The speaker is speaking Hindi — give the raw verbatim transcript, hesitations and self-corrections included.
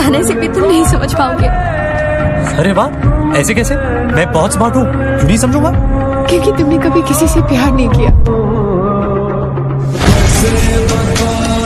समझाने से भी तुम नहीं समझ पाओगे। अरे वाह, ऐसे कैसे? मैं बहुत स्मार्ट हूँ, क्यों नहीं समझूंगा? क्योंकि तुमने कभी किसी से प्यार नहीं किया।